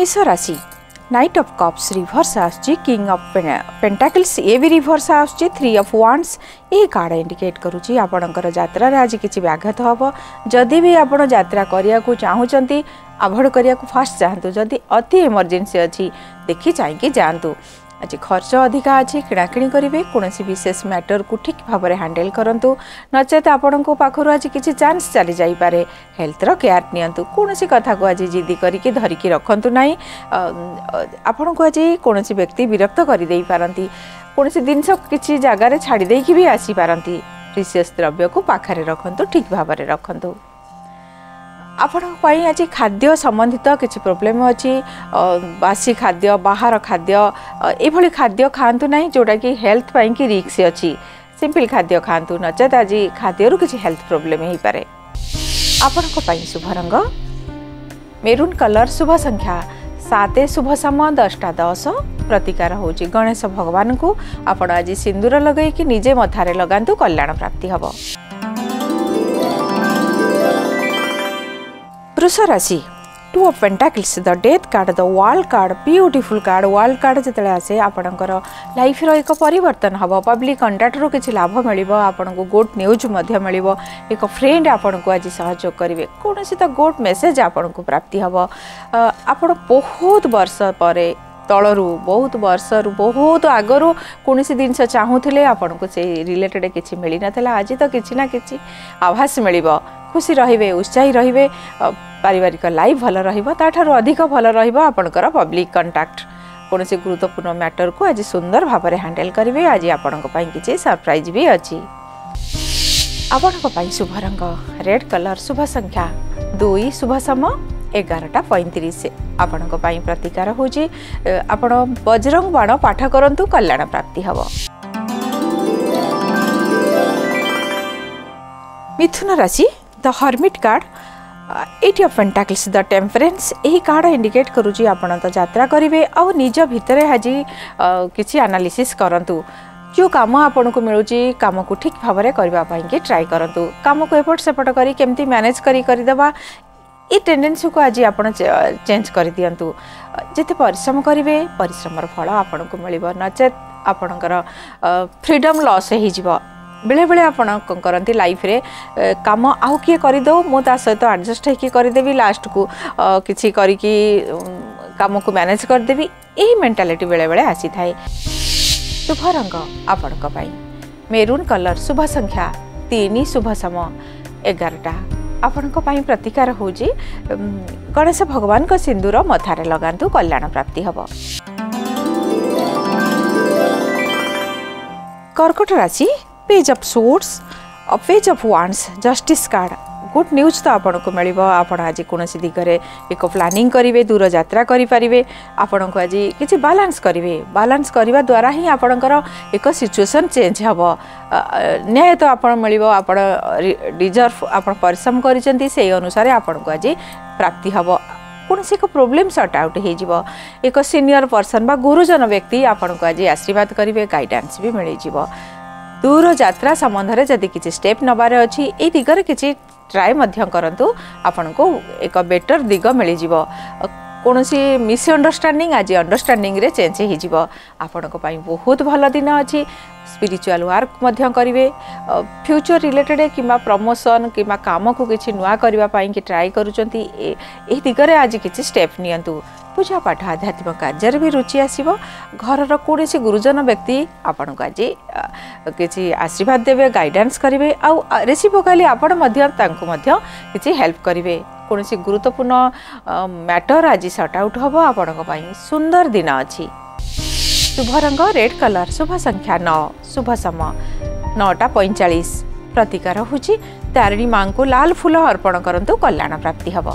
मेष राशि knight of cups reverse आसुची किंग ऑफ पेंटाकल्स ये भी रिवर्स आसुची 3 ऑफ वांड्स ये कार्ड इंडिकेट करूची आपणकर यात्रा रे आज किछि व्याघात हबो जदि भी आपण यात्रा करिया को चाहुचंती अवॉइड करिया को फास्ट चाहतु जदि अति इमरजेंसी अछि देखि चाहिए जातु आज खर्च अधिका अच्छी किणाकिणी करेंगे कौन विशेष मैटर को ठीक भाव में हैंडल करूँ नचेत आपण पाखर आज किसी चांस चली जापे हेल्थर केयर नियंतु कौन कथा को आज जिद्दी करके धरिकी रखु ना आपण को आज कौन व्यक्ति विरक्त करदे पारती कौन जिनस किसी जगार छाड़दे भी आसीपारती प्रिशियस द्रव्य को पाखे रखु ठीक भाव में रखु आपण आज खाद्य संबंधित किसी प्रोब्लेम अच्छी बासी खाद्य बाहर खाद्य ये खाद्य खातु ना जोटा कि हेल्थ पाई कि रिक्स अच्छी सिंपल खाद्य खातु नचेत आज खाद्य किसी हेल्थ प्रोब्लेम हो पारे आपण शुभ रंग मेरून कलर शुभ संख्या 7 शुभ समय 10टा 10 प्रतिकार हूँ गणेश भगवान को आपण आज सिंदूर लगे कि निजे मथारे लगातु कल्याण प्राप्ति हम वृष राशि 2 of pentacles the death card the world card beautiful card world card जिते आसे आपणकर लाइफ रो एक परिवर्तन हम पब्लिक कंटाक्ट रो किछि लाभ मिलिबो आपन को गुड न्यूज मध्य मिलिबो एक फ्रेंड आपन को आज सहयोग करिवे कोनोसी त गुड मेसेज आपन को प्राप्ति हम आपन बहुत वर्ष परे तलरू बहुत वर्षरू बहुत आगरू कौन जिनस चाहूले आपन को से रिलेटेड किसी मिल नाला आज तो किसी ना कि आभास मिल खुशी रे उत्साही रे पारिवारिक लाइफ भल रू अधिक भल रपणकर पब्लिक कंटाक्ट कौन से गुरुत्वपूर्ण मैटर को आज सुंदर भाव में हैंडल करेंगे आज आपण किसी सरप्राइज भी अच्छी आपण शुभ रंग रेड कलर शुभ संख्या 2 शुभ समय 11:35 आपण प्रतिकार हूँ आपण बजरंग बाण पाठ करंतु कल्याण प्राप्ति हम मिथुन राशि the hermit card 8 of pentacles the temperance यही कार्ड इंडिकेट करुँची आपण तो यात्रा करेंगे आउ निज भितर आज किसी एनालिसिस करंतु जो काम आपन को मिलूँ काम को ठीक भाव में करने ट्राए करूँ काम को एपट सेपट करी केमती मैनेज करीदेवा ये टेंडेंसी को आज आप चेंज कर दिंतु जिते परिश्रम करेंगे परिश्रम फल आपन को मिल नचेत आपणकर फ्रीडम लॉस हो बेले बेले आप करती लाइफ रे काम आउ किए करदे मुझा सहित एडजस्ट होदेवी लास्ट को किसी करिकी काम को मैनेज करदेवी यही मेंटालिटी बेले बेले आसी थाए शुभ रंग आपण मेरून कलर शुभ संख्या 3 शुभ समय 11टा आपण प्रतिकार हूँ गणेश भगवान को सिंदूर मथारे लगातु कल्याण प्राप्ति हम कर्कट राशि page of swords page of wands justice card good news तो आपन को मिल आप आज कौन दिगरे एक प्लानिंग करेंगे दूर यात्रा करेंगे आपण को आज किसी बालांस करेंगे बालांस करने द्वारा ही आपणकर एक सिचुएशन चेंज हम न्याय तो आप मिल आप डिजर्व आप परिश्रम कर अनुसार आपन को आज प्राप्ति हम कौन से एक प्रोब्लेम सॉर्ट आउट हो एक सीनियर पर्सन बा गुरुजन व्यक्ति आपन को आज आशीर्वाद करेंगे गाइडेंस भी मिल दूर यात्रा संबंध में जदि किसी स्टेप नबार अच्छी ये दिगरे किसी ट्राए करंतु आपन को एक बेटर दिग मिल कौन सी मिसअंडरस्टैंडिंग आज अंडरस्टैंडिंग रे चेंज हो आपण बहुत भल दिन अच्छी स्पिरिचुअल वर्क करेंगे फ्यूचर रिलेटेड कि प्रमोशन कि काम को किसी नुआ करने की ट्राए करुँच दिगरे आज किसी स्टेप नियंतु पूजा पाठ आध्यात्मिक कार्य भी रुचि आसो घर कौन से गुरुजन व्यक्ति आपण को आज किसी आशीर्वाद देवे गाइडेंस करेंगे आउ रेसिप्रोकाली आपण किसी हेल्प करेंगे कौन सी गुरुत्वपूर्ण मैटर आज सॉर्ट आउट हम आपण सुंदर दिन अच्छी शुभ रंग रेड कलर शुभ संख्या 9 शुभ समय 9:45 प्रतिकार हूँ तारिणी माँ को लाल फूल अर्पण करंतु कल्याण प्राप्ति हम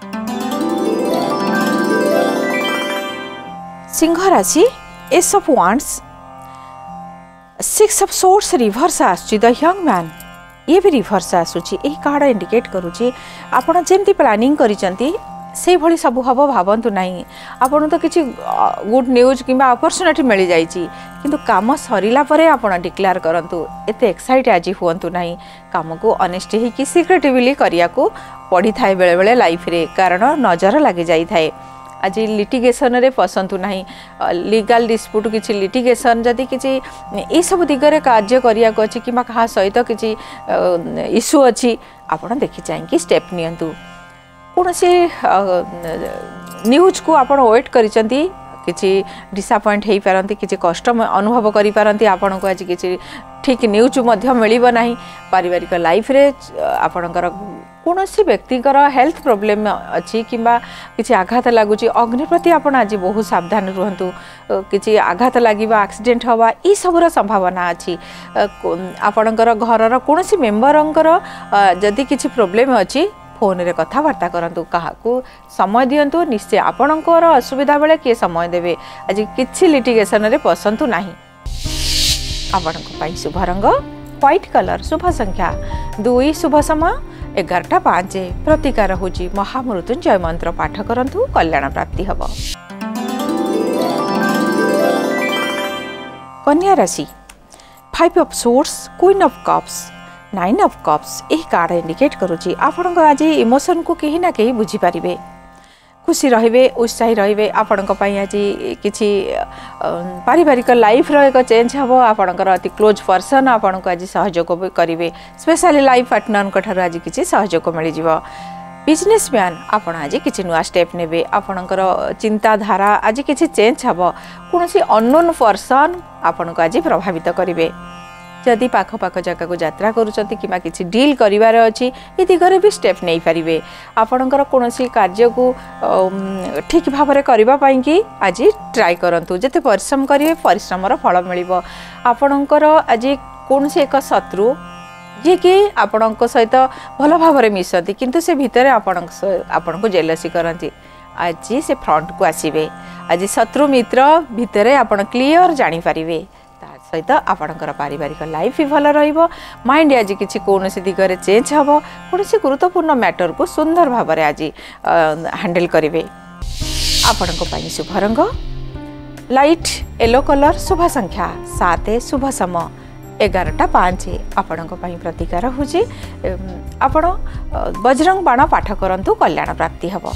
सिंह राशि ace of wands 6 of swords reverse आसुची द यंग मैन ये भी रिवर्स आसूची यही कार्ड इंडिकेट करुँची आपड़ जमी प्लानिंग करिसेंती से भली सब हम भावतु ना आपन तो किसी गुड न्यूज कि अपॉर्चुनिटी मिल जाइए किंतु काम सरला परे आप डिक्लेयर करूँ एत एक्साइट आज हूँ ना काम को ऑनेस्ट ही सिक्रेटिवली करिया को पड़ी थाए बेले बेले लाइफ रे कारण नजर लगी जाए थाए आज लिटिगेशन रे पसंतु नहीं लीगल डिस्प्यूट किसी लिटिगेशन जदि किसी ये सब दिगरे कार्य करिया को अछि किबा कहा सहित किसी इश्यू अछि आपण देखि चाहिए स्टेप नियंतु कौन से न्यूज को आपण वेट करिसंती किसी डिसअपॉइंट हो पारती किसी कष्ट अनुभव करि पारती आपण को आज किसी ठीक न्यूज मिलब ना पारिवारिक लाइफ रे आपणकर कौन सी व्यक्तिकर हेल्थ प्रोब्लेम अच्छी कि किसी आघात लगुच अग्नि प्रति आपण आज बहुत सावधान रुहतु किसी आघात लगे एक्सीडेंट हवा ये सबूर संभावना अच्छी आपणकर घर कौन सी मेम्बरंकर जदि किसी प्रोब्लेम अच्छी फोन रे कथबार्ता करंतु काहाकू समय दियंतु निश्चय आपणकर असुविधा बेले किए समय देवे आज किछि लिटिगेशन रे पसंतु नाही आपणक पई शुभ रंग व्हाइट कलर शुभ संख्या 2 शुभ समय 11:05 प्रतिकार होची महामृत्युंजय मंत्र पाठ करंतु कल्याण प्राप्ति हबो। कन्या राशि 5 of swords queen of cups 9 of cups यह कार्ड इंडिकेट करुच्ची आपण आज इमोशन को कहीं ना कहीं बुझीपारे खुशी रे उत्साही रे आपण आज किसी पारिवारिक लाइफ एक चेंज हम आपणकर अति क्लोज पर्सन आपण को आज सहयोग करेंगे स्पेशली लाइफ पार्टनर आज किसी सहयोग मिल जाव बिजनेसमैन आपण आज किसी नुआ स्टेप ने आपणकर चिंताधारा आज किसी चेंज हम कौन अननोन पर्सन आपण को आज प्रभावित करेंगे जदि पाख पाख जगह को यात्रा करुँच कि किसी डील करार अच्छी ये दिगरे भी स्टेप नहीं पारे आपणकर कौन कार्य को ठीक भाव में करने की आज ट्राए करूँ जिते परिश्रम करेंगे परिश्रमर फल मिल आपणकर आज कौन एक शत्रु जी कि आपण सहित भल भाव में मिसती किंतु से भितर आपण को जेलसी करती आज से फ्रंट को आसवे आज शत्रु मित्र भितर आप क्लीयर जानीपारे सहित आपणकर पारिवारिक लाइफ भी भल माइंड आज किसी कौन दिगरे चेंज हम कौन गुरुत्वपूर्ण मैटर को सुंदर भाव में आज हैंडल करेंगे आपण शुभ रंग लाइट येलो कलर शुभ संख्या 7 शुभ समय 11:05 आपण प्रतिकार होची आपण बजरंग बाण पाठ करंतु कल्याण प्राप्ति हबो।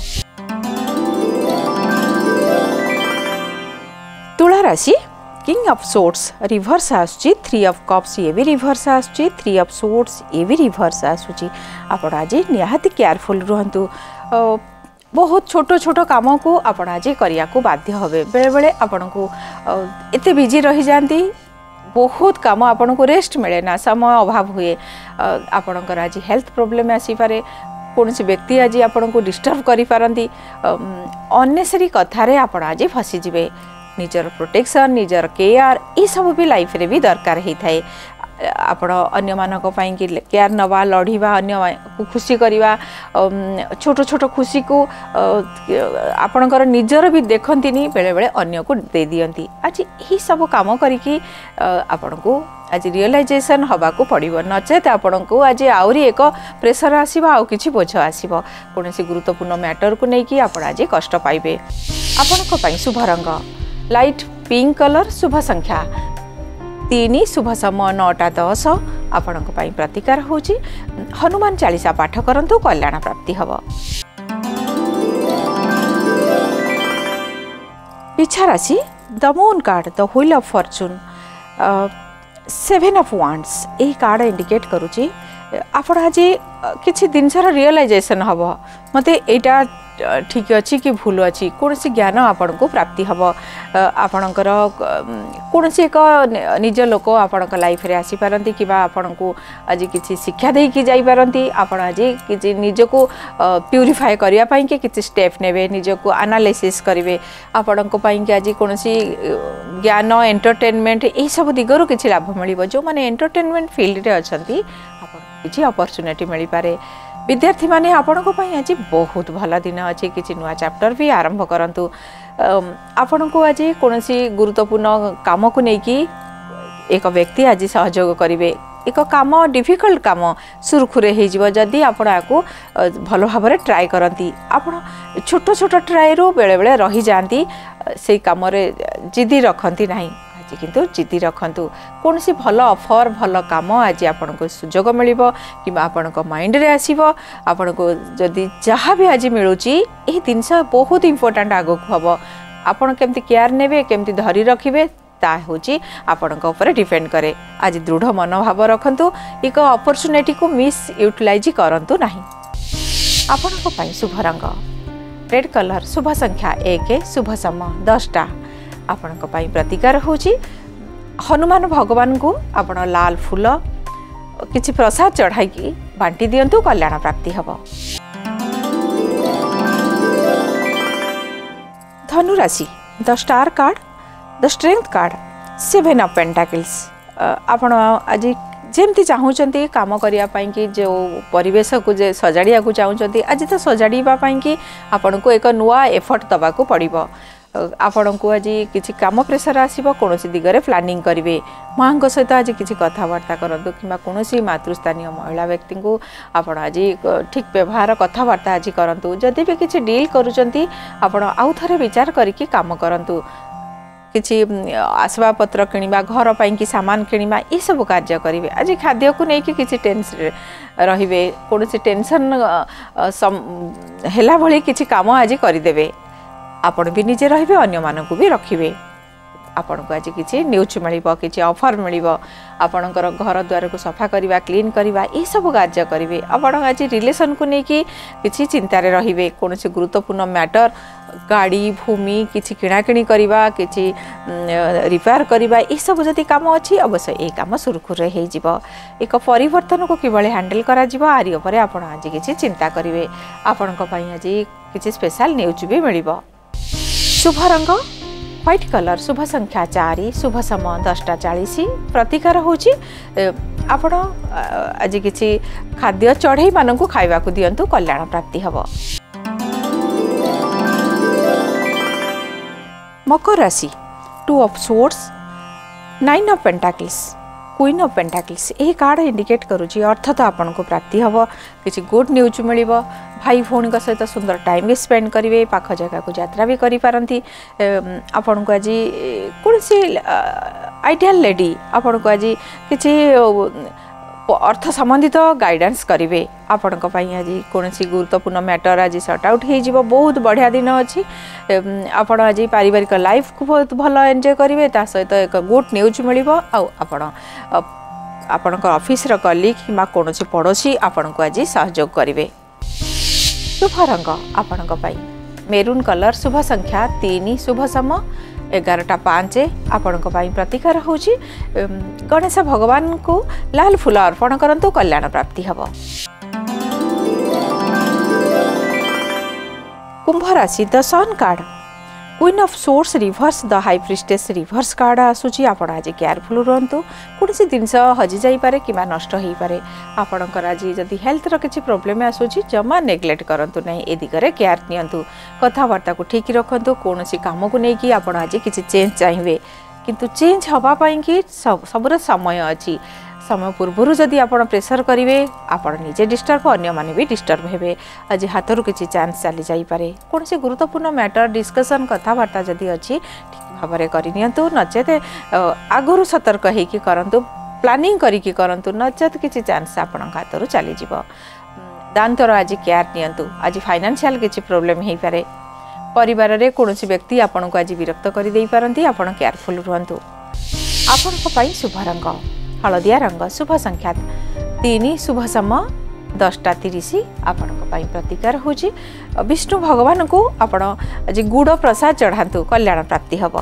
तुला राशि किंग ऑफ सोर्ट्स रिवर्स आसुची 3 ऑफ कप्स ये भी रिवर्स आसुची 3 ऑफ सोर्ट्स ये भी रिवर्स आसुची आपण आज निहाती केयरफुल रहंतु बहुत छोट छोट काम को आपण आज करिया को बाध्य होबे बेले बेले आपण को एते बिजी रही जांती बहुत काम आपण को रेस्ट मिले ना समय अभाव हुए आपणकर आज हेल्थ प्रोब्लेम आसी पारे कौन व्यक्ति आज आपण को डिस्टर्ब करि पारंती अननेसेसरी कथारे आपण आज फसी जिवे निजर प्रोटेक्शन निजर केयर ये सब भी लाइफ रे भी दरकार होता है आपण अन्य मानक पई कि केयर नवा लढ़ीवा अन्य को खुशी करवा छोट छोट खुशी को आपणकर निजर भी देखंतिनी बेले बेले अन्य को दे दियंती आज यही सब काम करिकी आपण को आज रियलाइजेशन हवा को पड़ो नचेत आपण को आज आउरी एक प्रेशर आसीबा आउ किछि बोझ आसीबो कोनोसी गुरुत्वपूर्ण मैटर को लेकिन आपण आज कष्ट पाइबे आपण पई शुभ रंग लाइट पिंक कलर शुभ संख्या 3 शुभ समय 9:10 आपण प्रतिकार होची हनुमान चालीसा पाठ करंतु कल्याण प्राप्ति हबो। पिछा राशि the moon card the wheel of fortune 7 of wands यही कार्ड इंडिकेट करुची आपण आज किसी जिनसर रियलाइजेशन हम मते एटा ठीक अच्छी कि भूल अच्छी कौन सी ज्ञान आपण को प्राप्ति हम आपणकर कौन सी एक निज लोक आपण लाइफ रे आसी पारंती कि आपण को आज किसी शिक्षा दे कि जाई पारंती आपण आज किसी निज को प्यूरिफाई करिया पई के किसी स्टेप नेबे निज को एनालिसिस करिवे आपण को पई कि आज कौन सी ज्ञान एंटरटेनमेंट यही सब दिगरु किसी लाभ मिलिबो जो माने एंटरटेनमेंट फील्ड रे अछंती आपण किसी अपॉर्चुनिटी मिल पारे विद्यार्थी माने आपण को पई आज बहुत भल दिन अच्छे किसी नुआ चैप्टर भी आरंभ करंतु आपण को आज कौन सी गुरुत्वपूर्ण काम को लेकिन एक व्यक्ति आज सहयोग करेंगे एक काम डिफिकल्ट काम सुरखुरे हो जदि आपण आपको भल भाव में ट्राए करती आपण छोट छोट ट्राए रू बेले बेले रही जाती से कम जिदी रखती ना आज आज किंतु जिद्दी रखंतु कौन सी भल ऑफर भल काम आज आपन को सुजोग मिलिबो कि आपन को माइंड रे आसीबो आपन को जदी जहाँ भी आज मिलुची ए जिनस बहुत इंपोर्टेंट आगो को हबो आपन केमती केयर नेबे केमती धरी रखिबे ता होची आपन को ऊपर डिपेंड करे आज दृढ़ मनोभाव रखंतु एक अपॉर्चुनिटी को मिस यूटिलाइज करंतु नहीं आपन को पाई शुभ रंग रेड कलर शुभ संख्या 1 शुभ समय 10टा आपण को पाई प्रतिकार होची हनुमान भगवान को आपण लाल फूल किछि प्रसाद चढ़ाई की बांटी दियंतु कल्याण प्राप्ति हबो धनु राशि the star card the strength card 7 of pentacles आपण आज जेमती चाहूचंती काम करिया पाई कि जो परिवेश को जे सजाड़िया को चाहूचंती आज तो सजाड़ीबा पाई कि आपन को एक नुआ एफर्ट दबा को पड़िबो आपन को आज किछि काम प्रेशर आसीबो कोनोसी दिगरे प्लानिंग करिवे मांग सहित आज किछि कथावार्ता करंतु किबा कोनोसी मातृस्थानीय महिला व्यक्ति को आपन आज ठीक व्यवहार कथावार्ता आज करंतु जदि भी किछि डील करूचंती आपन आउ थरे विचार करिकि काम करंतु किछि आसबाब पत्र किनिबा घर पाई कि सामान किनिबा ए सब कार्य करिवे आज खाद्य को नै कि किछि टेंशन रहिबे कोनोसी टेंशन हेला भली किछि काम आज करि देबे आपण भी निजे रहिबे अन्य मानन को भी रखिबे आपण को आज किछि न्यूज मिलिबो किछि ऑफर मिलिबो आपणकर घर द्वार को सफा करिबा क्लीन करिबा ए सब कार्य करिवे आपण आज रिलेशन को नै कि किछि चिंता रे रहिबे कोनोसी गुरुत्वपूर्ण मैटर गाड़ी भूमि किछि किणाकिणी करिबा किछि रिपेयर करिबा ए सब जति काम अछि अवश्य ए काम सुरखुर हे जिवो एक परिवर्तन को किबळे हैंडल करा जिवो आरि ऊपर आपण आज किछि चिंता करिवे आपण को पई आज किछि स्पेशल न्यूज भी मिलिबो शुभ रंग व्हाइट कलर शुभ संख्या 4 शुभ समय 10:40 प्रतिकार होची आपण आज किछि खाद्य चढ़ई मानन को खाइबा को दियंतु कल्याण प्राप्ति हबो मकर राशि 2 of swords 9 of pentacles queen of pentacles ए कार्ड इंडिकेट करूची अर्थ तो आपन को प्राप्ति हबो किछि गुड न्यूज मिलिबो भाई भौणी का सहित सुंदर टाइम भी स्पेंड करेंगे पाख जगह को यात्रा भी करि पारंती आपन को आज कौन सी आइडियल लेडी आपन को आज किछि अर्थ संबंधित गाइडेंस करेंगे आपण को पई आज कौन सी गुरुत्वपूर्ण मैटर आज सॉर्ट आउट हो जिवो बहुत बढ़िया दिन अच्छी आपण आज पारिवारिक लाइफ को बहुत भल एंजॉय करेंगे ता सहित एक गुड न्यूज मिलिबो आ आपण ऑफिस रो कलीग कि कौन सी पड़ोसी आपण को आज सहयोग करेंगे शुभ रंग आपण मेरून कलर शुभ संख्या 3 शुभ समय 11:05 आपण प्रतिकार होची गणेश भगवान को लाल फूल अर्पण करंतु कल्याण प्राप्ति हबो कुंभ राशि the sun card queen of swords reverse the high priestess reverse card आसूची आपण आज केयरफुल रहंतु कोनसी जिनस हजि जाई पारे किबा नष्ट होई पारे आपणकर आज जदि हेल्थ रो किछि प्रॉब्लम आसूची जमा नेग्लेक्ट करंतु नै ए दिगरे केयर नियंतु कथावार्ता को ठीक रखंतु कोनसी काम को नै कि आपण आज किछि चेंज चाहिबे किंतु चेंज हवा पाई कि सबुर समय अछि समय पूर्व जदि आप प्रेसर करेंगे आपण निजे डिस्टर्ब अन्य माने भी डिस्टर्ब हेबे आज हाथरू किछि चांस चली जाई पारे कौन से गुरुत्वपूर्ण मैटर डिस्कशन कथावार्ता जदि अच्छी ठीक भाव में करनियंतु नचेत आगुरु सतर्क होइकि करंतु प्लानिंग करिकि करंतु नचेत किछि चांस आपण हाथरू चली जिवो दांतर आज केयर नियंतु आज फाइनेंशियल किछि प्रॉब्लम हेई पारे परिवार रे कोनोसी व्यक्ति आपण को आज विरक्त करि देई पारंती आपण केयरफुल रहंतु आपण को पई शुभ रंग हलदिया रंग शुभ संख्या 3 शुभ समय 10:30 आपण को पई प्रतिकार होची विष्णु भगवान को आपण आज गुड़ प्रसाद चढ़ांतु कल्याण प्राप्ति हबो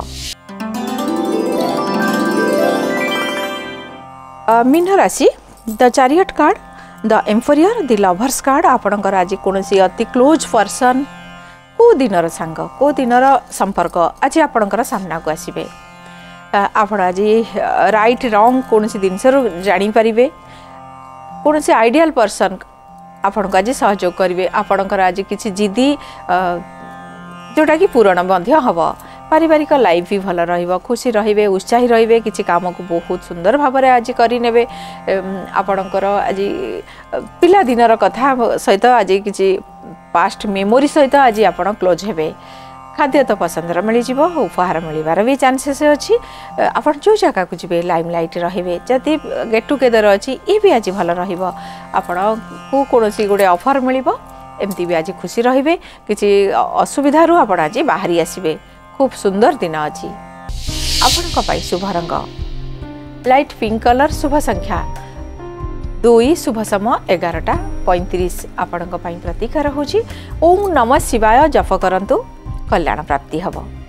मीन राशि the chariot card the emperor the lovers card आपणकर आज कोनोसी अति क्लोज पर्सन को दिनर सांग को दिनर संपर्क आज आपणकर सामना को आसीबे आपण आज राइट रॉन्ग कौन सी जिनस जानी पारिबे कौन से आइडियल पर्सन आपण को आज सहयोग करेंगे आपणकर आज किसी जिद्दी जोटा कि पूरण मध्य हम पारिवारिक लाइफ भी भल रहिबो खुशी रहिबे उत्साही रहिबे किछि काम को बहुत सुंदर भाव में आज करिनेबे आपणकर आज पिला दिनर कथा सहित आज किछि पास्ट मेमोरी सहित आज आपण क्लोज हेबे खाद्य तो पसंदर मिल उपहार मिलबार भी चान्सेस अच्छी आप जो जगह को जी लाइम लाइट रे जदि गेट टुगेदर अच्छी ये भी आज भल आपण को कौन गोटे ऑफर मिल एमती भी आज खुशी रे कि असुविधा आप आज बाहरी आसबे खूब सुंदर दिन अच्छी आपण शुभ रंग लाइट पिंक कलर शुभ संख्या 2 शुभ समय 11:35 आपण प्रतीकार होची ओम नमः शिवाय जप करंतु कल्याण प्राप्ति हब।